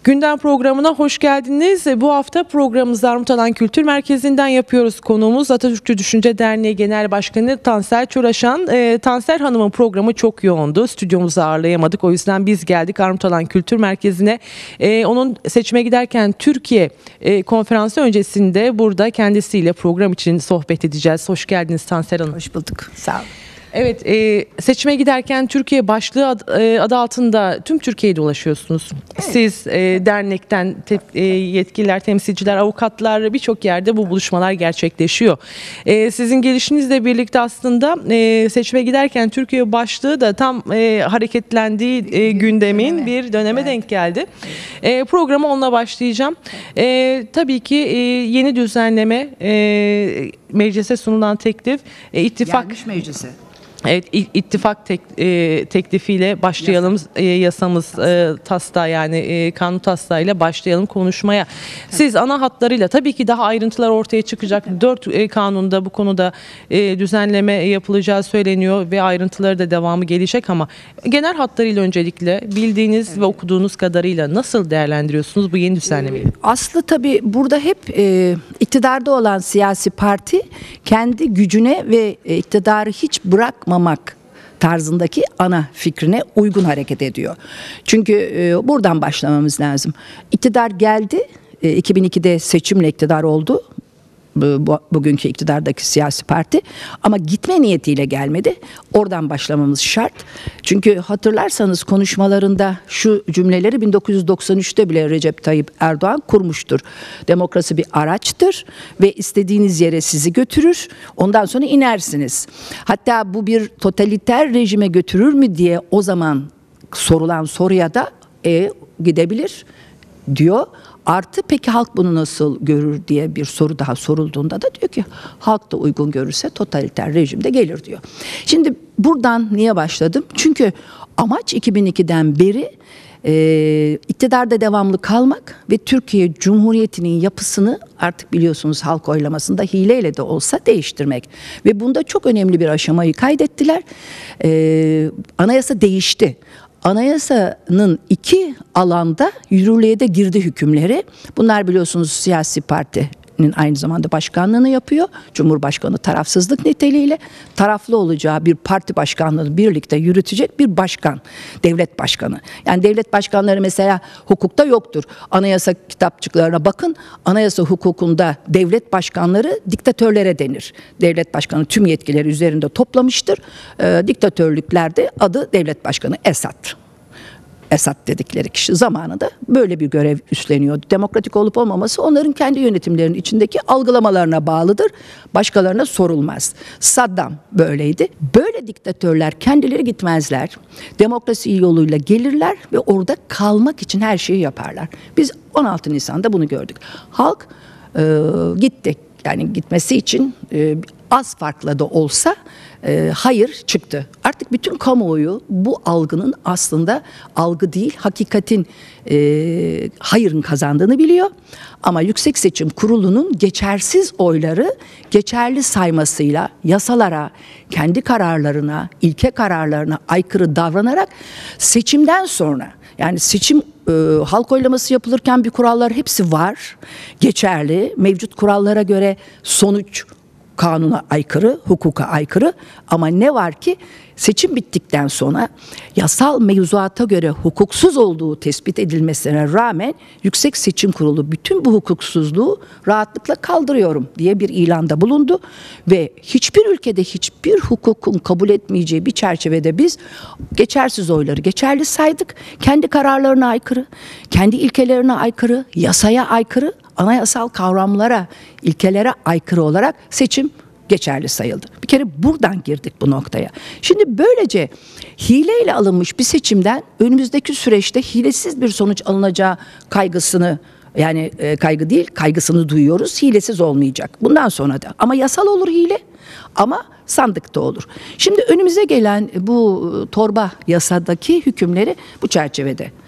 Gündem programına hoş geldiniz. Bu hafta programımızı Armut Alan Kültür Merkezi'nden yapıyoruz. Konuğumuz Atatürkçü Düşünce Derneği Genel Başkanı Tansel Çoraşan. Tansel Hanım'ın programı çok yoğundu. Stüdyomuza ağırlayamadık. O yüzden biz geldik Armut Alan Kültür Merkezi'ne. Onun seçime giderken Türkiye konferansı öncesinde burada kendisiyle program için sohbet edeceğiz. Hoş geldiniz Tansel Hanım. Hoş bulduk. Sağ olun. Evet, seçime giderken Türkiye başlığı adı altında tüm Türkiye'yi dolaşıyorsunuz. Evet. Siz dernekten yetkililer, temsilciler, avukatlar birçok yerde bu buluşmalar gerçekleşiyor. Sizin gelişinizle birlikte aslında seçime giderken Türkiye başlığı da tam hareketlendiği gündemin bir döneme denk geldi. Programa onunla başlayacağım. Tabii ki yeni düzenleme, meclise sunulan teklif, ittifak... Gelmiş meclise. Evet, ittifak teklifiyle başlayalım, yasamız taslağı yani kanun taslağıyla başlayalım konuşmaya. Siz ana hatlarıyla, tabii ki daha ayrıntılar ortaya çıkacak. 4 kanunda bu konuda düzenleme yapılacağı söyleniyor ve ayrıntıları da devamı gelecek ama genel hatlarıyla öncelikle bildiğiniz ve okuduğunuz kadarıyla nasıl değerlendiriyorsunuz bu yeni düzenlemeyi? Aslı tabii burada hep iktidarda olan siyasi parti kendi gücüne ve iktidarı hiç bırakmamak tarzındaki ana fikrine uygun hareket ediyor. Çünkü buradan başlamamız lazım. İktidar geldi, 2002'de seçimle iktidar oldu. Bugünkü iktidardaki siyasi parti, ama gitme niyetiyle gelmedi. Oradan başlamamız şart. Çünkü hatırlarsanız konuşmalarında şu cümleleri 1993'te bile Recep Tayyip Erdoğan kurmuştur. Demokrasi bir araçtır ve istediğiniz yere sizi götürür. Ondan sonra inersiniz. Hatta bu bir totaliter rejime götürür mü diye o zaman sorulan soruya da gidebilir diyor. Artı peki halk bunu nasıl görür diye bir soru daha sorulduğunda da diyor ki halk da uygun görürse totaliter rejimde gelir diyor. Şimdi buradan niye başladım? Çünkü amaç 2002'den beri iktidarda devamlı kalmak ve Türkiye Cumhuriyeti'nin yapısını artık biliyorsunuz halk oylamasında hileyle de olsa değiştirmek. Ve bunda çok önemli bir aşamayı kaydettiler. Anayasa değişti. Anayasanın 2 alanda yürürlüğe de girdi hükümleri. Bunlar biliyorsunuz siyasi partinin aynı zamanda başkanlığını yapıyor. Cumhurbaşkanı tarafsızlık niteliğiyle taraflı olacağı bir parti başkanlığını birlikte yürütecek bir başkan, devlet başkanı. Yani devlet başkanları mesela hukukta yoktur. Anayasa kitapçıklarına bakın. Anayasa hukukunda devlet başkanları diktatörlere denir. Devlet başkanı tüm yetkileri üzerinde toplamıştır. Diktatörlüklerde adı devlet başkanı Esad dedikleri kişi zamanında böyle bir görev üstleniyordu. Demokratik olup olmaması onların kendi yönetimlerinin içindeki algılamalarına bağlıdır. Başkalarına sorulmaz. Saddam böyleydi. Böyle diktatörler kendileri gitmezler. Demokrasi yoluyla gelirler ve orada kalmak için her şeyi yaparlar. Biz 16 Nisan'da bunu gördük. Halk gitti. Yani gitmesi için az farkla da olsa hayır çıktı. Artık bütün kamuoyu bu algının aslında algı değil, hakikatin hayırın kazandığını biliyor. Ama Yüksek Seçim Kurulu'nun geçersiz oyları geçerli saymasıyla yasalara, kendi kararlarına, ilke kararlarına aykırı davranarak seçimden sonra, yani seçim halk oylaması yapılırken bir kurallar hepsi var, geçerli, mevcut kurallara göre sonuç kanuna aykırı, hukuka aykırı, ama ne var ki seçim bittikten sonra yasal mevzuata göre hukuksuz olduğu tespit edilmesine rağmen Yüksek Seçim Kurulu bütün bu hukuksuzluğu rahatlıkla kaldırıyorum diye bir ilanda bulundu ve hiçbir ülkede hiçbir hukukun kabul etmeyeceği bir çerçevede biz geçersiz oyları geçerli saydık. Kendi kararlarına aykırı, kendi ilkelerine aykırı, yasaya aykırı, anayasal kavramlara, ilkelere aykırı olarak seçim geçerli sayıldı. Bir kere buradan girdik bu noktaya. Şimdi böylece hileyle alınmış bir seçimden önümüzdeki süreçte hilesiz bir sonuç alınacağı kaygısını, yani kaygı değil, kaygısını duyuyoruz. Hilesiz olmayacak. Bundan sonra da. Ama yasal olur hile, ama sandıkta olur. Şimdi önümüze gelen bu torba yasadaki hükümleri bu çerçevede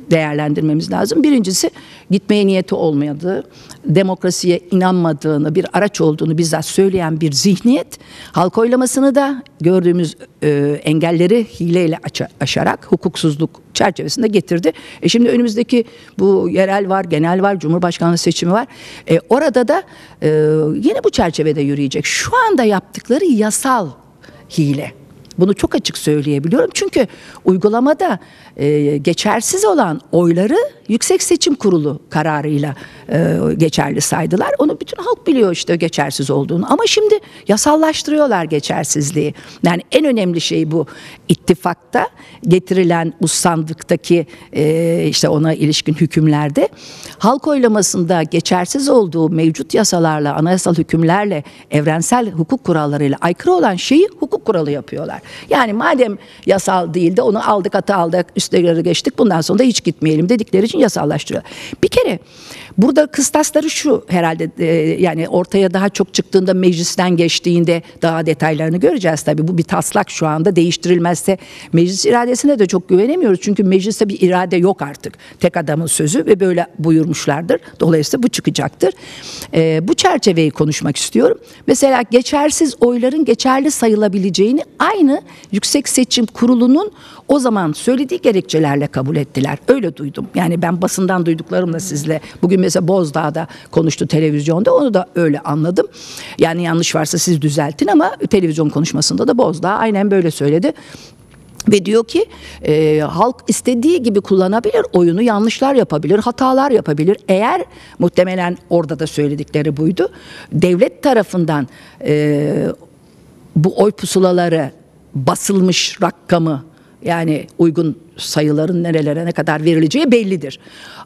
değerlendirmemiz lazım. Birincisi gitmeye niyeti olmadığı, demokrasiye inanmadığını, bir araç olduğunu bizzat söyleyen bir zihniyet, halk oylamasını da gördüğümüz engelleri hileyle aşarak hukuksuzluk çerçevesinde getirdi. Şimdi önümüzdeki bu yerel var, genel var, Cumhurbaşkanlığı seçimi var. Orada da yine bu çerçevede yürüyecek. Şu anda yaptıkları yasal hile. Bunu çok açık söyleyebiliyorum. Çünkü uygulamada geçersiz olan oyları Yüksek Seçim Kurulu kararıyla geçerli saydılar. Onu bütün halk biliyor işte geçersiz olduğunu. Ama şimdi yasallaştırıyorlar geçersizliği. Yani en önemli şey bu. İttifakta getirilen bu sandıktaki işte ona ilişkin hükümlerde halk oylamasında geçersiz olduğu mevcut yasalarla, anayasal hükümlerle, evrensel hukuk kurallarıyla aykırı olan şeyi hukuk kuralı yapıyorlar. Yani madem yasal değil de onu aldık, atı aldık, üstleri geçtik, bundan sonra da hiç gitmeyelim dedikleri için yasallaştırıyorlar. Bir kere burada kıstasları şu herhalde, yani ortaya daha çok çıktığında, meclisten geçtiğinde daha detaylarını göreceğiz tabii. Bu bir taslak, şu anda değiştirilmezse meclis iradesine de çok güvenemiyoruz. Çünkü mecliste bir irade yok artık. Tek adamın sözü ve böyle buyurmuşlardır. Dolayısıyla bu çıkacaktır. Bu çerçeveyi konuşmak istiyorum. Mesela geçersiz oyların geçerli sayılabileceğini aynı Yüksek Seçim Kurulu'nun o zaman söylediği gerekçelerle kabul ettiler. Öyle duydum. Yani ben basından duyduklarımla sizle, bugün mesela Bozdağ'da konuştu televizyonda, onu da öyle anladım. Yani yanlış varsa siz düzeltin ama televizyon konuşmasında da Bozdağ aynen böyle söyledi. Ve diyor ki halk istediği gibi kullanabilir, oyunu yanlışlar yapabilir, hatalar yapabilir. Eğer, muhtemelen orada da söyledikleri buydu, devlet tarafından bu oy pusulaları basılmış rakamı, yani uygun sayıların nerelere ne kadar verileceği bellidir.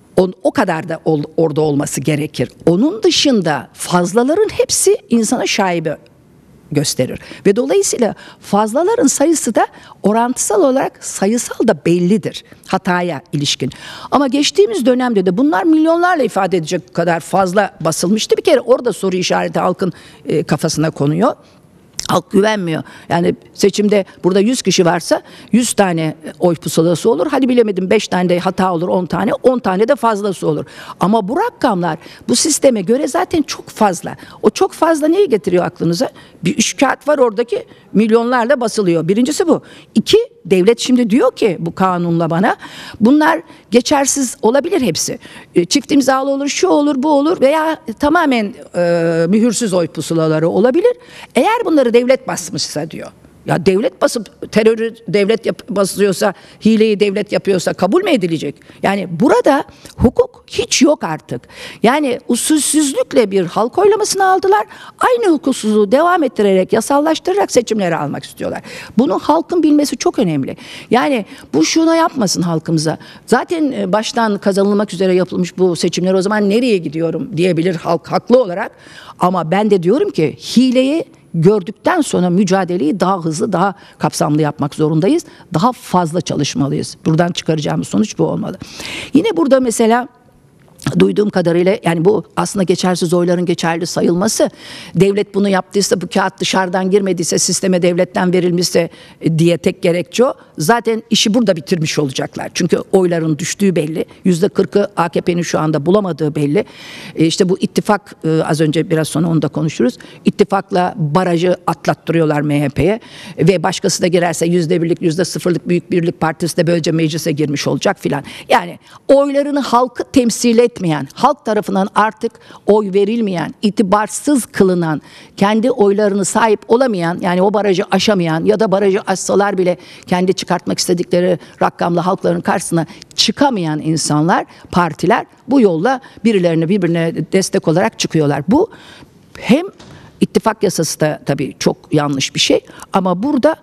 O kadar da orada olması gerekir. Onun dışında fazlaların hepsi insana şaibe gösterir. Ve dolayısıyla fazlaların sayısı da orantısal olarak sayısal da bellidir hataya ilişkin. Ama geçtiğimiz dönemde de bunlar milyonlarla ifade edecek kadar fazla basılmıştı. Bir kere orada soru işareti halkın kafasına konuyor. Halk güvenmiyor. Yani seçimde burada 100 kişi varsa 100 tane oy pusulası olur. Hadi bilemedim 5 tane de hata olur, 10 tane de fazlası olur. Ama bu rakamlar bu sisteme göre zaten çok fazla. O çok fazla neyi getiriyor aklınıza? Bir üç kağıt var oradaki, milyonlarla basılıyor. Birincisi bu. İki, devlet şimdi diyor ki bu kanunla bana, bunlar geçersiz olabilir hepsi. Çift imzalı olur, şu olur, bu olur veya tamamen mühürsüz oy pusulaları olabilir. Eğer bunları devlet basmışsa diyor. Ya devlet basıp terörü devlet basıyorsa, hileyi devlet yapıyorsa kabul mü edilecek? Yani burada hukuk hiç yok artık. Yani usulsüzlükle bir halk oylamasını aldılar. Aynı hukuksuzluğu devam ettirerek, yasallaştırarak seçimleri almak istiyorlar. Bunu halkın bilmesi çok önemli. Yani bu şuna yapmasın halkımıza. Zaten baştan kazanılmak üzere yapılmış bu seçimler, o zaman nereye gidiyorum diyebilir halk haklı olarak. Ama ben de diyorum ki hileyi gördükten sonra mücadeleyi daha hızlı, daha kapsamlı yapmak zorundayız. Daha fazla çalışmalıyız. Buradan çıkaracağımız sonuç bu olmalı. Yine burada mesela duyduğum kadarıyla, yani bu aslında geçersiz oyların geçerli sayılması, devlet bunu yaptıysa, bu kağıt dışarıdan girmediyse, sisteme devletten verilmişse diye tek gerekçe o. Zaten işi burada bitirmiş olacaklar. Çünkü oyların düştüğü belli. %40'ı AKP'nin şu anda bulamadığı belli. İşte bu ittifak, az önce biraz sonra onu da konuşuruz. İttifakla barajı atlattırıyorlar MHP'ye ve başkası da girerse %1'lik, %0'lık Büyük Birlik Partisi de böylece meclise girmiş olacak filan. Yani oylarını halkı temsil etmeyen, halk tarafından artık oy verilmeyen, itibarsız kılınan, kendi oylarını sahip olamayan, yani o barajı aşamayan ya da barajı aşsalar bile kendi çıkartmak istedikleri rakamla halkların karşısına çıkamayan insanlar, partiler bu yolla birbirine destek olarak çıkıyorlar. Bu hem İttifak yasası da tabii çok yanlış bir şey ama burada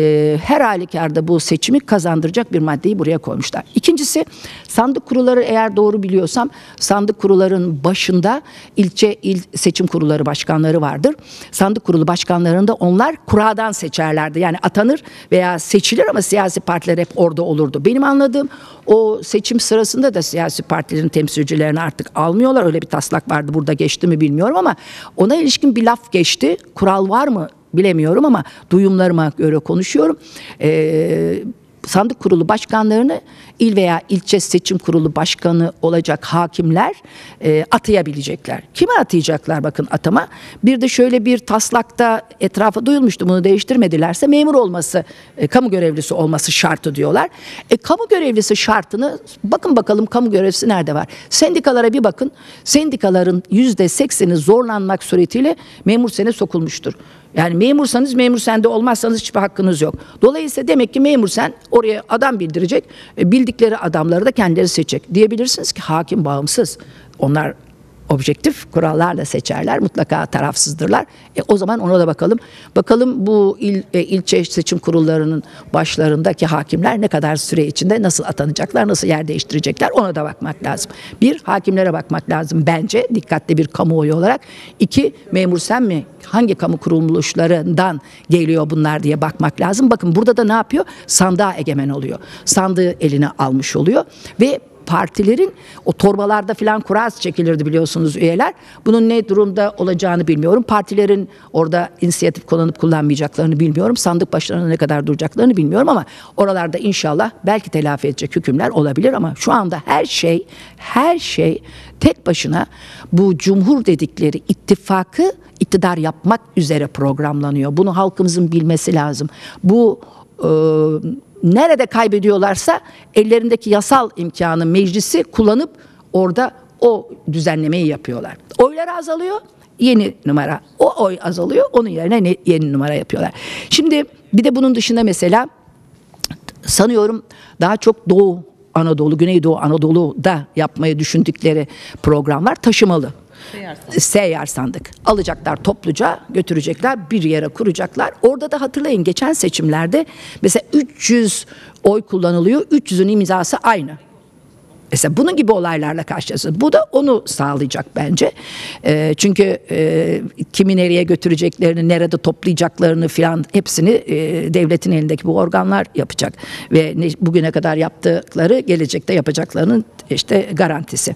her halükarda bu seçimi kazandıracak bir maddeyi buraya koymuşlar. İkincisi, sandık kurulları, eğer doğru biliyorsam sandık kurulların başında il seçim kurulları başkanları vardır. Sandık kurulu başkanlarında onlar kuradan seçerlerdi. Yani atanır veya seçilir ama siyasi partiler hep orada olurdu. Benim anladığım, o seçim sırasında da siyasi partilerin temsilcilerini artık almıyorlar. Öyle bir taslak vardı, burada geçti mi bilmiyorum ama ona ilişkin bir laf geçti. Kural var mı bilemiyorum ama duyumlarıma göre konuşuyorum. sandık kurulu başkanlarını il veya ilçe seçim kurulu başkanı olacak hakimler atayabilecekler. Kime atayacaklar bakın atama? Bir de şöyle bir taslakta etrafa duyulmuştu, bunu değiştirmedilerse memur olması, kamu görevlisi olması şartı diyorlar. Kamu görevlisi şartını bakın bakalım, kamu görevlisi nerede var? Sendikalara bir bakın. Sendikaların %80'i zorlanmak suretiyle memur sene sokulmuştur. Yani memursanız memur sende, olmazsanız hiçbir hakkınız yok. Dolayısıyla demek ki memur sen oraya adam bildirecek, bildikleri adamları da kendileri seçecek. Diyebilirsiniz ki hakim bağımsız. Onlar objektif kurallarla seçerler. Mutlaka tarafsızdırlar. O zaman ona da bakalım. Bakalım bu ilçe seçim kurullarının başlarındaki hakimler ne kadar süre içinde nasıl atanacaklar, nasıl yer değiştirecekler, ona da bakmak lazım. Bir, hakimlere bakmak lazım bence dikkatli bir kamuoyu olarak. İki, memur sen mi? Hangi kamu kuruluşlarından geliyor bunlar diye bakmak lazım. Bakın burada da ne yapıyor? Sandığa egemen oluyor. Sandığı eline almış oluyor ve partilerin o torbalarda filan kura çekilirdi biliyorsunuz üyeler. Bunun ne durumda olacağını bilmiyorum. Partilerin orada inisiyatif kullanıp kullanmayacaklarını bilmiyorum. Sandık başlarına ne kadar duracaklarını bilmiyorum ama oralarda inşallah belki telafi edecek hükümler olabilir ama şu anda her şey tek başına bu cumhur dedikleri ittifakı iktidar yapmak üzere programlanıyor. Bunu halkımızın bilmesi lazım. Bu nerede kaybediyorlarsa ellerindeki yasal imkanı, meclisi kullanıp orada o düzenlemeyi yapıyorlar. Oylar azalıyor, yeni numara. O oy azalıyor, onun yerine yeni numara yapıyorlar. Şimdi bir de bunun dışında mesela sanıyorum daha çok Doğu Anadolu, Güneydoğu Anadolu'da yapmayı düşündükleri programlar taşımalı. Seyyar sandık. Alacaklar topluca, götürecekler, bir yere kuracaklar. Orada da hatırlayın geçen seçimlerde mesela 300 oy kullanılıyor. 300'ün imzası aynı. Mesela bunun gibi olaylarla karşılaşıyoruz. Bu da onu sağlayacak bence. Çünkü kimi nereye götüreceklerini, nerede toplayacaklarını filan hepsini devletin elindeki bu organlar yapacak. Ve bugüne kadar yaptıkları gelecekte yapacaklarının işte garantisi.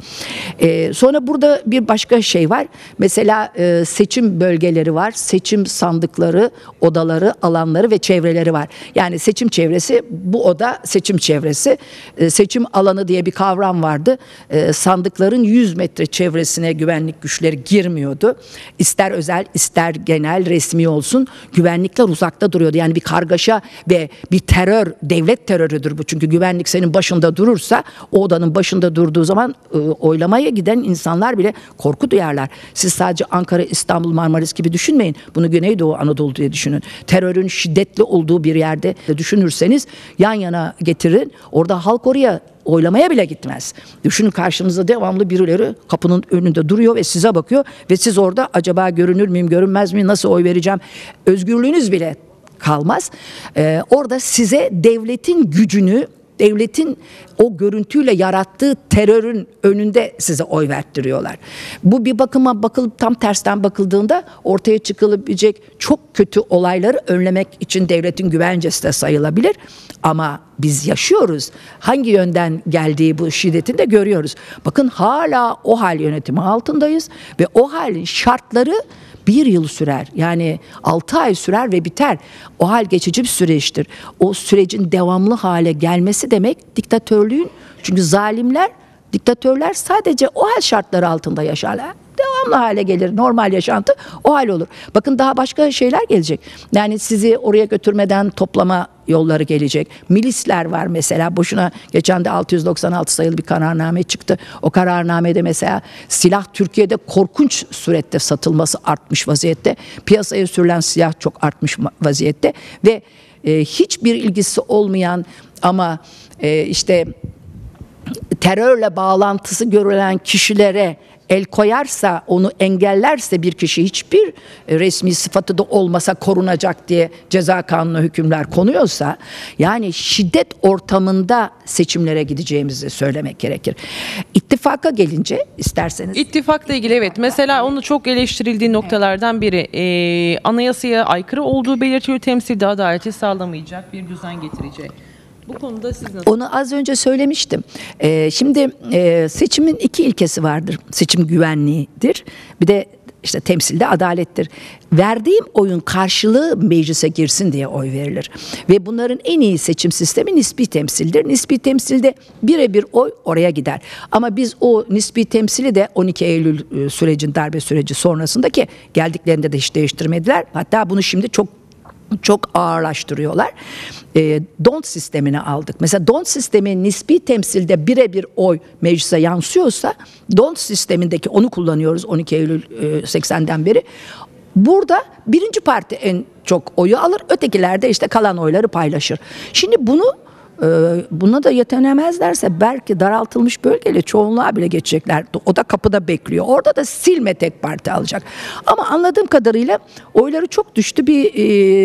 Sonra burada bir başka şey var. Mesela seçim bölgeleri var. Seçim sandıkları, odaları, alanları ve çevreleri var. Yani seçim çevresi, bu oda seçim çevresi. Seçim alanı diye bir kavram vardı. Sandıkların 100 metre çevresine güvenlik güçleri girmiyordu. İster özel, ister genel, resmi olsun güvenlikler uzakta duruyordu. Yani bir kargaşa ve bir terör, devlet terörüdür bu. Çünkü güvenlik senin başında durursa, o odanın başında durduğu zaman oylamaya giden insanlar bile korku duyarlar. Siz sadece Ankara, İstanbul, Marmaris gibi düşünmeyin. Bunu Güneydoğu Anadolu diye düşünün. Terörün şiddetli olduğu bir yerde düşünürseniz yan yana getirin. Orada halk oraya oylamaya bile gitmez. Düşünün, karşınızda devamlı birileri kapının önünde duruyor ve size bakıyor ve siz orada acaba görünür müyüm, görünmez miyim, nasıl oy vereceğim? Özgürlüğünüz bile kalmaz. Orada size devletin gücünü, devletin o görüntüyle yarattığı terörün önünde size oy verttiriyorlar. Bu bir bakıma bakılıp tam tersten bakıldığında ortaya çıkılabilecek çok kötü olayları önlemek için devletin güvencesi de sayılabilir. Ama biz yaşıyoruz. Hangi yönden geldiği bu şiddetin de görüyoruz. Bakın hala o hal yönetimi altındayız ve o halin şartları 1 yıl sürer. Yani 6 ay sürer ve biter. O hal geçici bir süreçtir. O sürecin devamlı hale gelmesi demek diktatörlüğün. Çünkü zalimler, diktatörler sadece o hal şartları altında yaşarlar. Devamlı hale gelir. Normal yaşantı o hal olur. Bakın daha başka şeyler gelecek. Yani sizi oraya götürmeden toplama yolları gelecek. Milisler var mesela. Boşuna geçen de 696 sayılı bir kararname çıktı. O kararnamede mesela silah Türkiye'de korkunç surette satılması artmış vaziyette. Piyasaya sürülen silah çok artmış vaziyette ve hiçbir ilgisi olmayan ama işte terörle bağlantısı görülen kişilere el koyarsa, onu engellerse bir kişi, hiçbir resmi sıfatı da olmasa korunacak diye ceza kanunu hükümler konuyorsa, yani şiddet ortamında seçimlere gideceğimizi söylemek gerekir. İttifaka gelince isterseniz. İttifakla ilgili evet. Mesela onu çok eleştirildiği noktalardan biri anayasaya aykırı olduğu belirtiliyor. Temsilde adaleti sağlamayacak bir düzen getirecek. Bu konuda siz nasıl? Onu az önce söylemiştim. Şimdi seçimin 2 ilkesi vardır. Seçim güvenliğidir. Bir de işte temsilde adalettir. Verdiğim oyun karşılığı meclise girsin diye oy verilir. Ve bunların en iyi seçim sistemi nispi temsildir. Nispi temsilde birebir oy oraya gider. Ama biz o nispi temsili de 12 Eylül sürecin, darbe süreci sonrasındaki geldiklerinde de hiç değiştirmediler. Hatta bunu şimdi çok ağırlaştırıyorlar. Don't sistemine aldık. Mesela don't sistemi nispi temsilde birebir oy meclise yansıyorsa don't sistemindeki onu kullanıyoruz 12 Eylül 80'den beri. Burada birinci parti en çok oyu alır. Ötekiler de işte kalan oyları paylaşır. Şimdi buna da yetenemezlerse belki daraltılmış bölgeyle çoğunluğa bile geçecekler. O da kapıda bekliyor. Orada da silme tek parti alacak. Ama anladığım kadarıyla oyları çok düştü, bir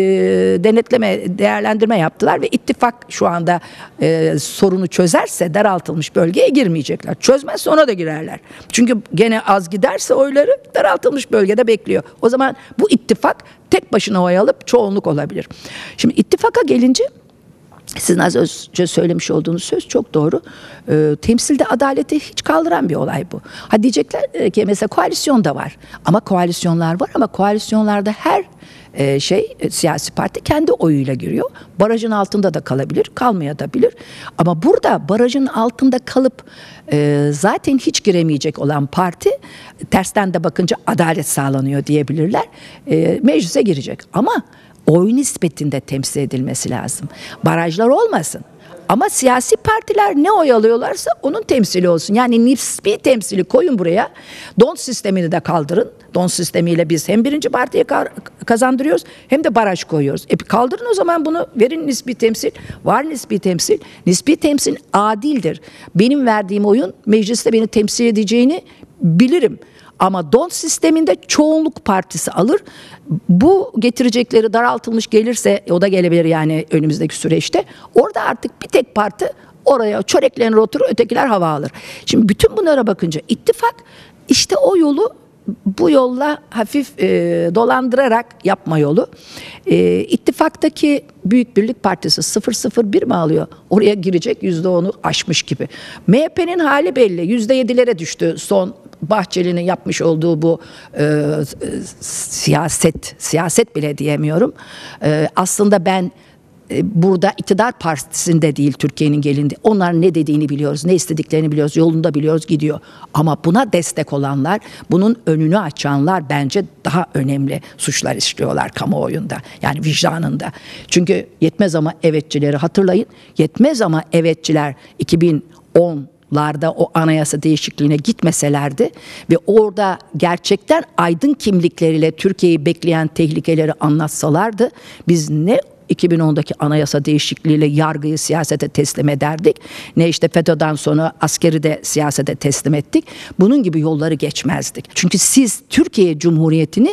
değerlendirme yaptılar ve ittifak şu anda sorunu çözerse daraltılmış bölgeye girmeyecekler. Çözmezse ona da girerler. Çünkü gene az giderse oyları daraltılmış bölgede bekliyor. O zaman bu ittifak tek başına oy alıp çoğunluk olabilir. Şimdi ittifaka gelince, sizin az önce söylemiş olduğunuz söz çok doğru. Temsilde adaleti hiç kaldıran bir olay bu. Ha diyecekler ki mesela koalisyon da var. Ama koalisyonlar var ama koalisyonlarda her siyasi parti kendi oyuyla giriyor. Barajın altında da kalabilir, kalmayabilir. Ama burada barajın altında kalıp zaten hiç giremeyecek olan parti, tersten de bakınca adalet sağlanıyor diyebilirler. Meclise girecek. Ama oy nispetinde temsil edilmesi lazım. Barajlar olmasın. Ama siyasi partiler ne oy alıyorlarsa onun temsili olsun. Yani nispi temsili koyun buraya. Don sistemini de kaldırın. Don sistemiyle biz hem birinci partiye kazandırıyoruz hem de baraj koyuyoruz. Kaldırın o zaman bunu, verin nispi temsil. Var nispi temsil. Nispi temsil adildir. Benim verdiğim oyun mecliste beni temsil edeceğini bilirim. Ama don sisteminde çoğunluk partisi alır. Bu getirecekleri daraltılmış gelirse, o da gelebilir yani önümüzdeki süreçte. Orada artık bir tek parti oraya çöreklenir oturur, ötekiler hava alır. Şimdi bütün bunlara bakınca ittifak işte o yolu bu yolla hafif dolandırarak yapma yolu. İttifaktaki Büyük Birlik Partisi 0,01 mi alıyor? Oraya girecek, %10'u aşmış gibi. MHP'nin hali belli. %7'lere düştü son Bahçeli'nin yapmış olduğu bu siyaset bile diyemiyorum. Aslında ben burada iktidar partisinde değil Türkiye'nin gelindi. Onların ne dediğini biliyoruz, ne istediklerini biliyoruz, yolunda biliyoruz, gidiyor. Ama buna destek olanlar, bunun önünü açanlar bence daha önemli suçlar işliyorlar kamuoyunda. Yani vicdanında. Çünkü yetmez ama evetçileri hatırlayın. Yetmez ama evetçiler 2010'larda o anayasa değişikliğine gitmeselerdi ve orada gerçekten aydın kimlikleriyle Türkiye'yi bekleyen tehlikeleri anlatsalardı, biz ne 2010'daki anayasa değişikliğiyle yargıyı siyasete teslim ederdik, ne işte FETÖ'den sonra askeri de siyasete teslim ettik. Bunun gibi yolları geçmezdik. Çünkü siz Türkiye Cumhuriyeti'ni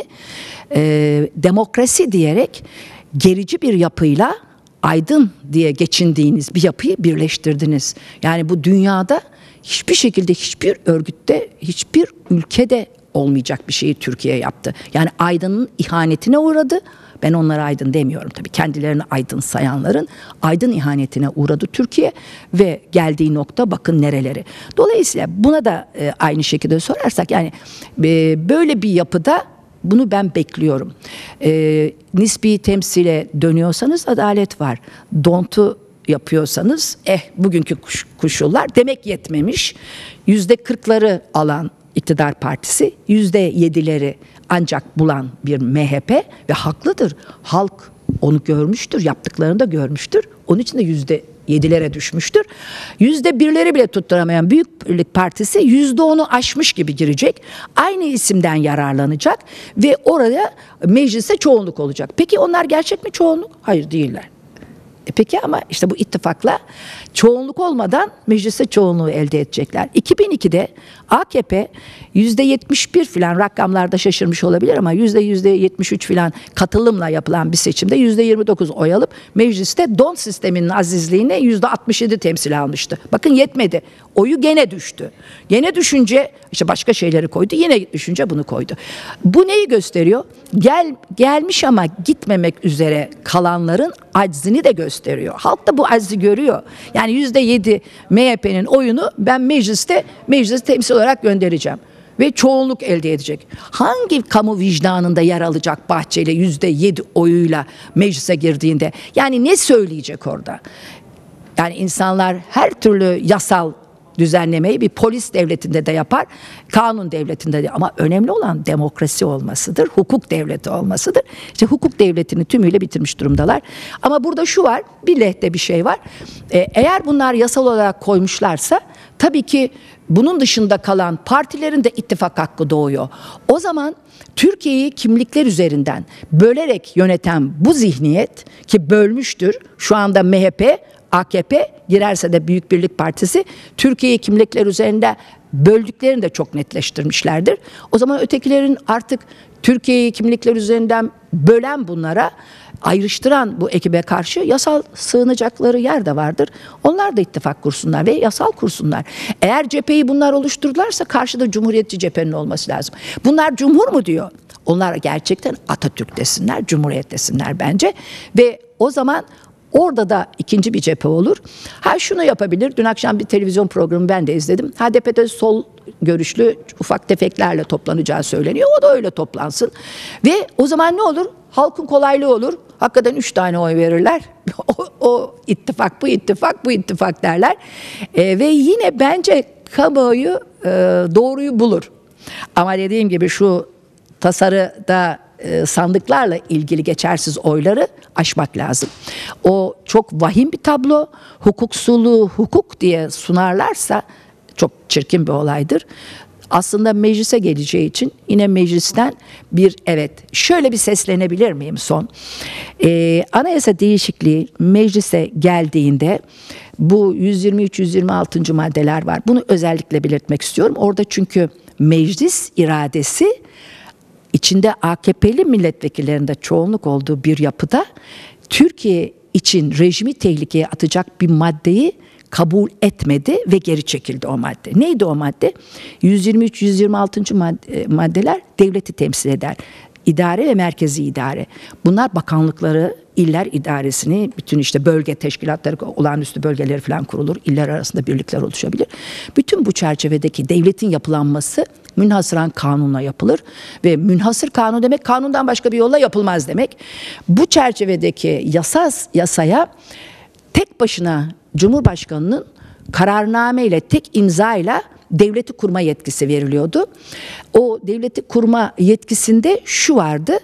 demokrasi diyerek gerici bir yapıyla aydın diye geçindiğiniz bir yapıyı birleştirdiniz. Yani bu dünyada hiçbir şekilde hiçbir örgütte, hiçbir ülkede olmayacak bir şeyi Türkiye yaptı. Yani aydının ihanetine uğradı. Ben onlara aydın demiyorum tabii. Kendilerini aydın sayanların aydın ihanetine uğradı Türkiye ve geldiği nokta bakın nereleri. Dolayısıyla buna da aynı şekilde sorarsak, yani böyle bir yapıda bunu ben bekliyorum. Nispi temsile dönüyorsanız adalet var. Don't'u yapıyorsanız bugünkü koşullar demek yetmemiş. %40'ları alan iktidar partisi, %7'leri ancak bulan bir MHP ve haklıdır. Halk onu görmüştür, yaptıklarını da görmüştür. Onun için de %7'lere düşmüştür. %1'leri bile tutturamayan Büyük Birlik Partisi %10'u aşmış gibi girecek. Aynı isimden yararlanacak ve orada mecliste çoğunluk olacak. Peki onlar gerçek mi çoğunluk? Hayır, değiller. Peki ama işte bu ittifakla çoğunluk olmadan mecliste çoğunluğu elde edecekler. 2002'de AKP %71 filan, rakamlarda şaşırmış olabilir ama %73 filan katılımla yapılan bir seçimde %29 oy alıp mecliste don sisteminin azizliğine %67 temsil almıştı. Bakın yetmedi. Oyu gene düştü. Gene düşünce işte başka şeyleri koydu. Yine düşünce bunu koydu. Bu neyi gösteriyor? Gelmiş ama gitmemek üzere kalanların aczini de gösteriyor. Halk da bu aczi görüyor. Yani %7 MHP'nin oyunu ben meclise temsil olarak göndereceğim. ve çoğunluk elde edecek. Hangi kamu vicdanında yer alacak Bahçeli %7 oyuyla meclise girdiğinde? Yani ne söyleyecek orada? Yani insanlar her türlü yasal düzenlemeyi bir polis devletinde de yapar, kanun devletinde de, ama önemli olan demokrasi olmasıdır, hukuk devleti olmasıdır. İşte hukuk devletini tümüyle bitirmiş durumdalar. Ama burada şu var, bir lehte bir şey var. Eğer bunlar yasal olarak koymuşlarsa tabii ki bunun dışında kalan partilerin de ittifak hakkı doğuyor. O zaman Türkiye'yi kimlikler üzerinden bölerek yöneten bu zihniyet, ki bölmüştür şu anda MHP, AKP, girerse de Büyük Birlik Partisi, Türkiye'yi kimlikler üzerinde böldüklerini de çok netleştirmişlerdir. O zaman ötekilerin artık Türkiye'yi kimlikler üzerinden bölen, bunlara ayrıştıran bu ekibe karşı yasal sığınacakları yer de vardır. Onlar da ittifak kursunlar ve yasal kursunlar. Eğer cepheyi bunlar oluştururlarsa karşıda cumhuriyetçi cephenin olması lazım. Bunlar cumhur mu diyor? Onlar gerçekten Atatürk desinler, Cumhuriyet desinler bence. Ve o zaman orada da ikinci bir cephe olur. Ha, şunu yapabilir. Dün akşam bir televizyon programı ben de izledim. HDP'de sol görüşlü ufak tefeklerle toplanacağı söyleniyor. O da öyle toplansın. Ve o zaman ne olur? Halkın kolaylığı olur. Hakikaten 3 tane oy verirler. O ittifak, bu ittifak, bu ittifak derler. Ve yine bence kamuoyu doğruyu bulur. Ama dediğim gibi şu tasarıda sandıklarla ilgili geçersiz oyları aşmak lazım. O çok vahim bir tablo. Hukuksuzluğu hukuk diye sunarlarsa çok çirkin bir olaydır. Aslında meclise geleceği için yine meclisten şöyle bir seslenebilir miyim son? Anayasa değişikliği meclise geldiğinde bu 123-126. maddeler var. Bunu özellikle belirtmek istiyorum. Orada çünkü meclis iradesi, İçinde AKP'li milletvekillerinde çoğunluk olduğu bir yapıda Türkiye için rejimi tehlikeye atacak bir maddeyi kabul etmedi ve geri çekildi o madde. Neydi o madde? 123-126. maddeler devleti temsil eder. İdare ve merkezi idare. Bunlar bakanlıkları, iller idaresini, bütün işte bölge teşkilatları, olağanüstü bölgeleri falan kurulur. İller arasında birlikler oluşabilir. Bütün bu çerçevedeki devletin yapılanması münhasıran kanunla yapılır. Ve münhasır kanun demek, kanundan başka bir yolla yapılmaz demek. Bu çerçevedeki yasaya tek başına Cumhurbaşkanı'nın kararnameyle, tek imzayla devleti kurma yetkisi veriliyordu. O devleti kurma yetkisinde şu vardı: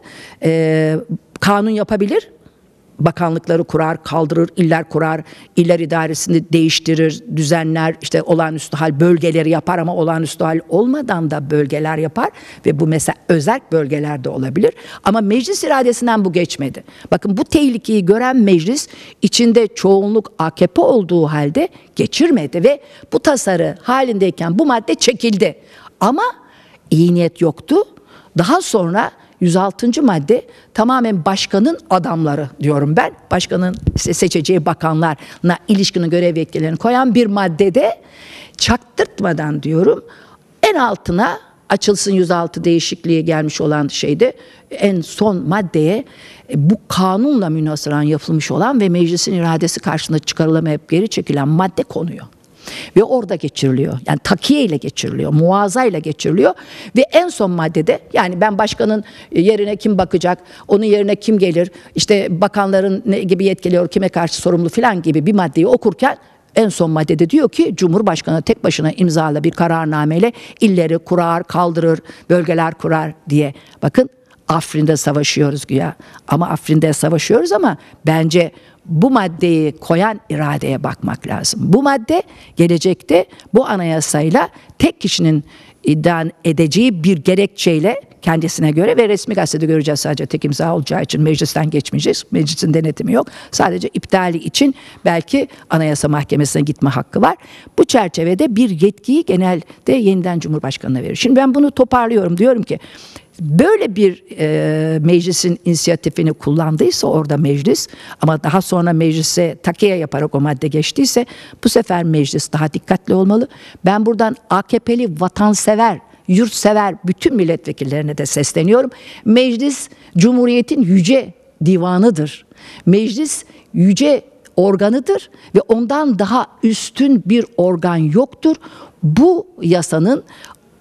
kanun yapabilir, bakanlıkları kurar, kaldırır, iller kurar, iller idaresini değiştirir, düzenler, işte olağanüstü hal bölgeleri yapar, ama olağanüstü hal olmadan da bölgeler yapar ve bu mesela özerk bölgelerde olabilir. Ama meclis iradesinden bu geçmedi. Bakın, bu tehlikeyi gören meclis içinde çoğunluk AKP olduğu halde geçirmedi ve bu tasarı halindeyken bu madde çekildi. Ama iyi niyet yoktu. Daha sonra 106. madde tamamen başkanın adamları diyorum ben. Başkanın seçeceği bakanlarla ilişkinin görev yetkilerini koyan bir maddede çaktırtmadan diyorum, en altına açılsın 106 değişikliğe gelmiş olan şeyde en son maddeye bu kanunla münhasıran yapılmış olan ve meclisin iradesi karşısında çıkarılamayıp geri çekilen madde konuyor. Ve orada geçiriliyor. Yani takiye ile geçiriliyor, muazayla geçiriliyor ve en son maddede, yani ben başkanın yerine kim bakacak, onun yerine kim gelir, işte bakanların ne gibi yetkili, kime karşı sorumlu filan gibi bir maddeyi okurken en son maddede diyor ki Cumhurbaşkanı tek başına imzala bir kararnameyle illeri kurar, kaldırır, bölgeler kurar diye. Bakın, Afrin'de savaşıyoruz güya. Ama Afrin'de savaşıyoruz ama bence bu maddeyi koyan iradeye bakmak lazım. Bu madde gelecekte bu anayasayla tek kişinin iddia edeceği bir gerekçeyle kendisine göre ve resmi gazetede göreceğiz, sadece tek imza olacağı için meclisten geçmeyeceğiz. Meclisin denetimi yok. Sadece iptali için belki Anayasa Mahkemesi'ne gitme hakkı var. Bu çerçevede bir yetkiyi genelde yeniden Cumhurbaşkanı'na verir. Şimdi ben bunu toparlıyorum. Diyorum ki böyle bir meclisin inisiyatifini kullandıysa orada meclis, ama daha sonra meclise takiye yaparak o madde geçtiyse, bu sefer meclis daha dikkatli olmalı. Ben buradan AKP'li vatansever, yurtsever bütün milletvekillerine de sesleniyorum. Meclis Cumhuriyet'in yüce divanıdır. Meclis yüce organıdır ve ondan daha üstün bir organ yoktur. Bu yasanın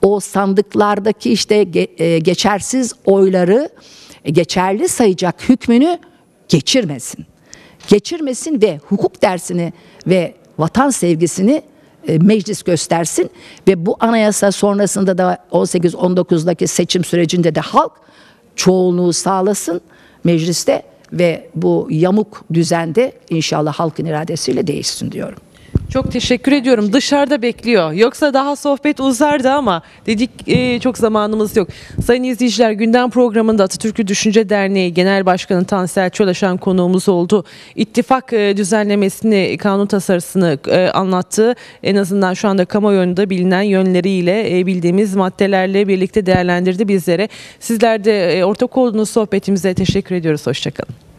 o sandıklardaki işte geçersiz oyları geçerli sayacak hükmünü geçirmesin ve hukuk dersini ve vatan sevgisini meclis göstersin ve bu anayasa sonrasında da 18-19'daki seçim sürecinde de halk çoğunluğu sağlasın mecliste ve bu yamuk düzende inşallah halkın iradesiyle değişsin diyorum. Çok teşekkür ediyorum. Dışarıda bekliyor. Yoksa daha sohbet uzardı ama dedik çok zamanımız yok. Sayın izleyiciler, gündem programında Atatürk'ü Düşünce Derneği Genel Başkanı Tansel Çölaşan konuğumuz oldu. İttifak düzenlemesini, kanun tasarısını anlattı. En azından şu anda kamuoyunda bilinen yönleriyle bildiğimiz maddelerle birlikte değerlendirdi bizlere. Sizler de ortak olduğunuz sohbetimize teşekkür ediyoruz. Hoşçakalın.